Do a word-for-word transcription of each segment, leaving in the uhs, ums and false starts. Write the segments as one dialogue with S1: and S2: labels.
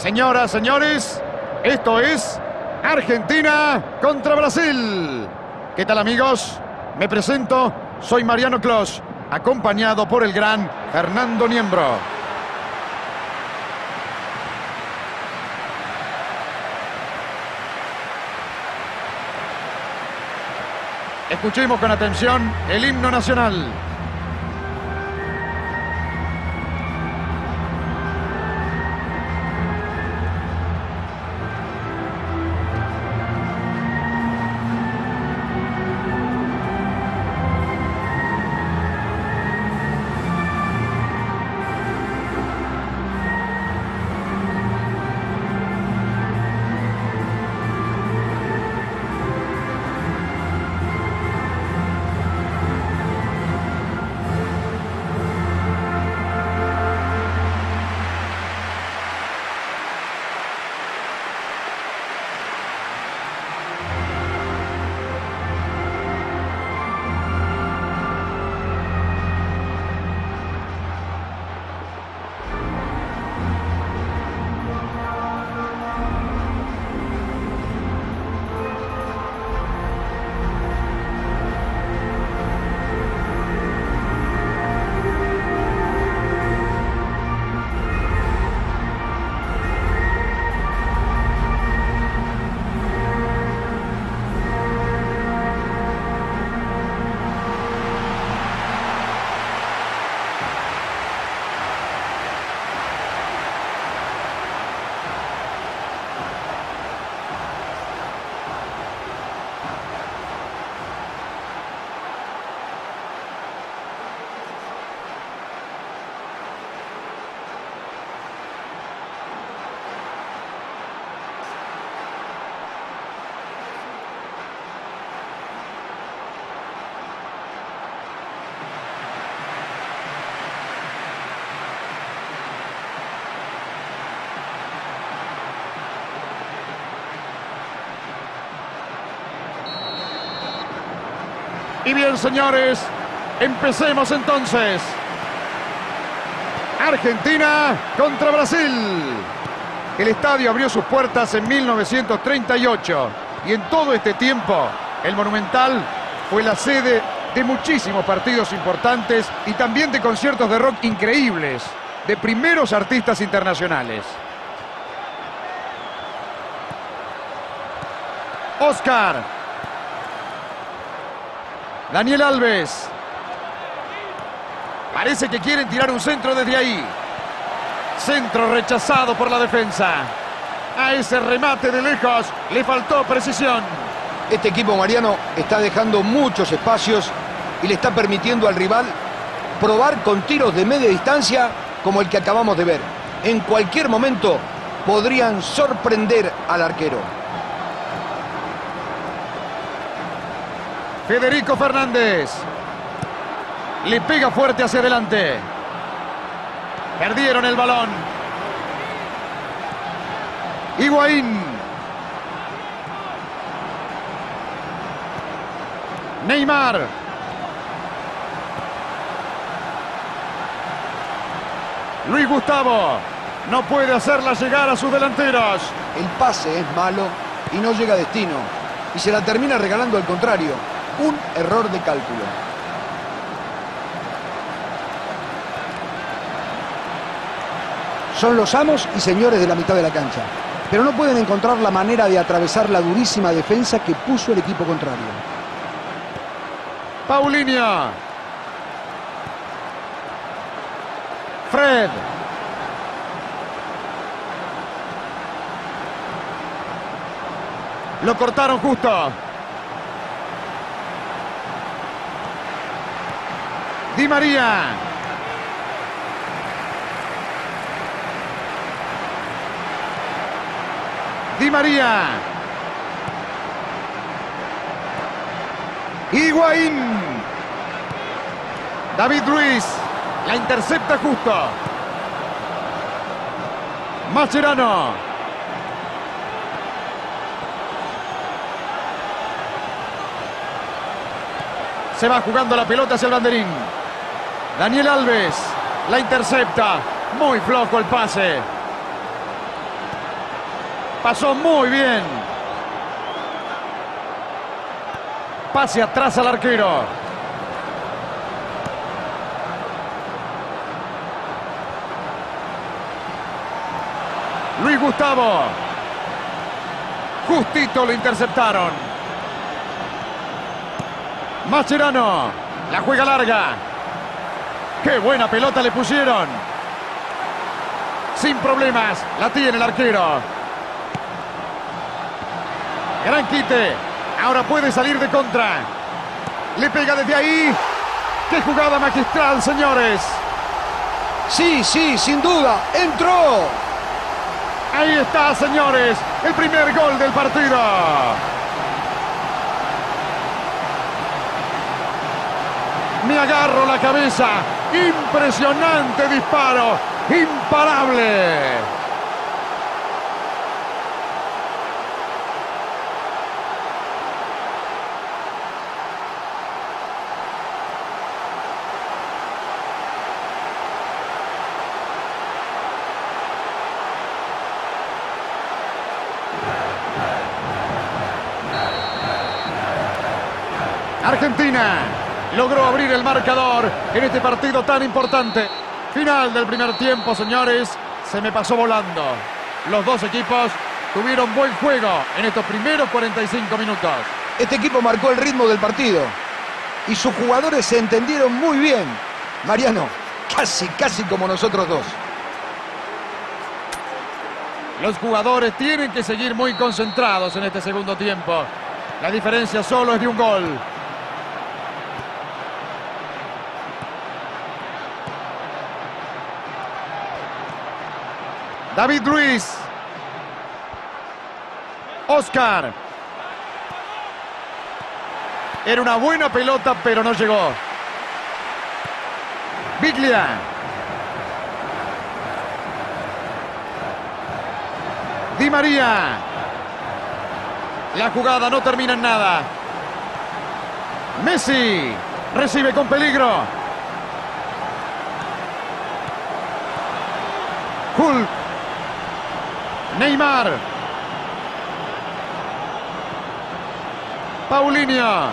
S1: Señoras, señores, esto es Argentina contra Brasil. ¿Qué tal, amigos? Me presento, soy Mariano Clos, acompañado por el gran Fernando Niembro. Escuchemos con atención el himno nacional. Y bien, señores, empecemos entonces. Argentina contra Brasil. El estadio abrió sus puertas en mil novecientos treinta y ocho y en todo este tiempo el Monumental fue la sede de muchísimos partidos importantes y también de conciertos de rock increíbles de primeros artistas internacionales. Oscar. Daniel Alves. Parece que quieren tirar un centro desde ahí. Centro rechazado por la defensa. A ese remate de lejos le faltó precisión.
S2: Este equipo, Mariano, está dejando muchos espacios y le está permitiendo al rival probar con tiros de media distancia como el que acabamos de ver. En cualquier momento podrían sorprender al arquero.
S1: Federico Fernández. Le pega fuerte hacia adelante. Perdieron el balón. Higuaín. Neymar. Luis Gustavo. No puede hacerla llegar a sus delanteros.
S2: El pase es malo y no llega a destino. Y se la termina regalando al contrario. Un error de cálculo. Son los amos y señores de la mitad de la cancha, pero no pueden encontrar la manera de atravesar la durísima defensa que puso el equipo contrario.
S1: Paulinho. Fred. Lo cortaron justo. Di María. Di María. Higuaín. David Luiz. La intercepta justo. Mascherano. Se va jugando la pelota hacia el banderín. Daniel Alves la intercepta. Muy flojo el pase. pasó muy bien. Pase atrás al arquero. Luis Gustavo. Justito lo interceptaron. Mascherano. La juega larga. ¡Qué buena pelota le pusieron! Sin problemas. La tiene el arquero. Gran quite. Ahora puede salir de contra. Le pega desde ahí. ¡Qué jugada magistral, señores!
S2: Sí, sí, sin duda. ¡Entró!
S1: Ahí está, señores. El primer gol del partido. Me agarro la cabeza. Impresionante disparo. Imparable. Argentina logró abrir el marcador en este partido tan importante. Final del primer tiempo, señores. Se me pasó volando. Los dos equipos tuvieron buen juego en estos primeros cuarenta y cinco minutos.
S2: Este equipo marcó el ritmo del partido y sus jugadores se entendieron muy bien. Mariano, casi, casi como nosotros dos.
S1: Los jugadores tienen que seguir muy concentrados en este segundo tiempo. La diferencia solo es de un gol. David Luiz. Oscar. Era una buena pelota, pero no llegó. Biglia. Di María. La jugada no termina en nada. Messi. Recibe con peligro. Hulk. Neymar. Paulinho.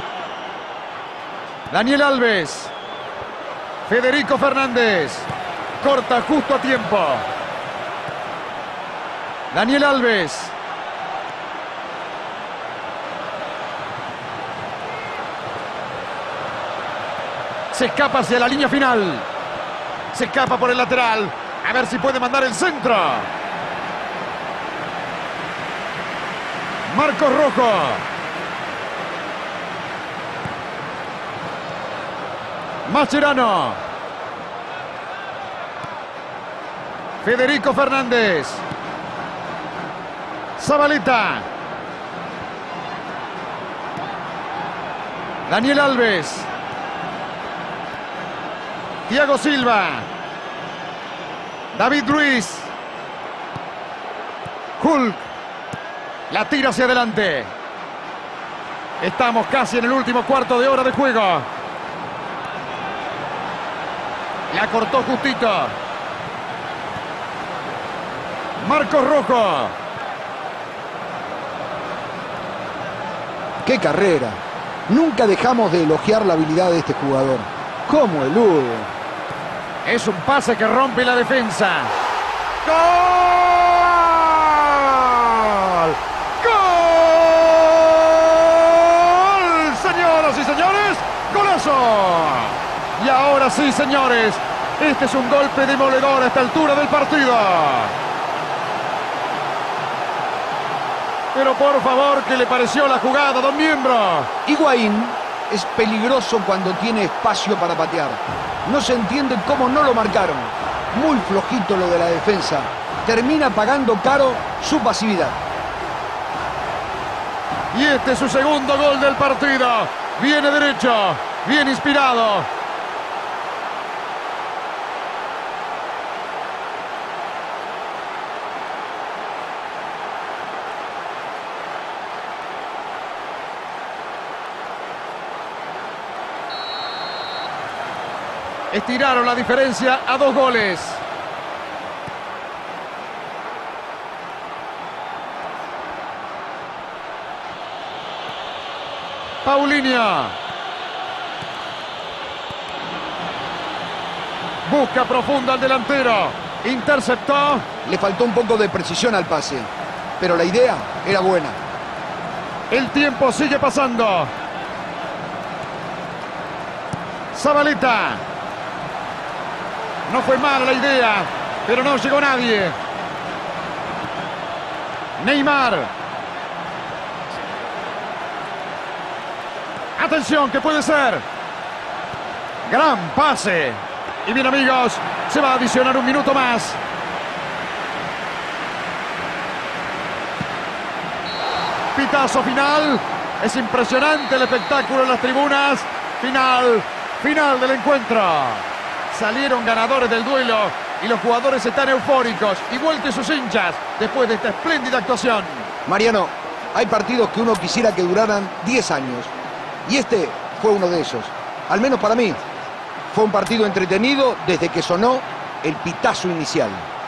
S1: Daniel Alves. Federico Fernández. Corta justo a tiempo. Daniel Alves. Se escapa hacia la línea final. Se escapa por el lateral. A ver si puede mandar el centro. Marcos Rojo. Mascherano. Federico Fernández. Zabaleta. Daniel Alves. Thiago Silva. David Luiz. Hulk. La tira hacia adelante. Estamos casi en el último cuarto de hora de juego. La cortó justito. Marcos Rojo.
S2: ¡Qué carrera! Nunca dejamos de elogiar la habilidad de este jugador. ¡Cómo elude!
S1: Es un pase que rompe la defensa. ¡Gol! ¡Gol! Señoras y señores, ¡golazo! Y ahora sí, señores, este es un golpe demoledor a esta altura del partido. Pero por favor, ¿qué le pareció la jugada, don Miembro?
S2: Higuaín es peligroso cuando tiene espacio para patear. No se entiende cómo no lo marcaron. Muy flojito lo de la defensa. Termina pagando caro su pasividad.
S1: Y este es su segundo gol del partido. Viene derecho, bien inspirado. Estiraron la diferencia a dos goles. Paulinho. Busca profunda al delantero. Interceptó.
S2: Le faltó un poco de precisión al pase, pero la idea era buena.
S1: El tiempo sigue pasando. Zabaleta. No fue mala la idea, pero no llegó nadie. Neymar. Atención, que puede ser. Gran pase. Y bien, amigos, se va a adicionar un minuto más. Pitazo final. Es impresionante el espectáculo en las tribunas. Final, final del encuentro. Salieron ganadores del duelo y los jugadores están eufóricos, igual que sus hinchas, después de esta espléndida actuación.
S2: Mariano, hay partidos que uno quisiera que duraran diez años. Y este fue uno de esos. Al menos para mí. Fue un partido entretenido desde que sonó el pitazo inicial.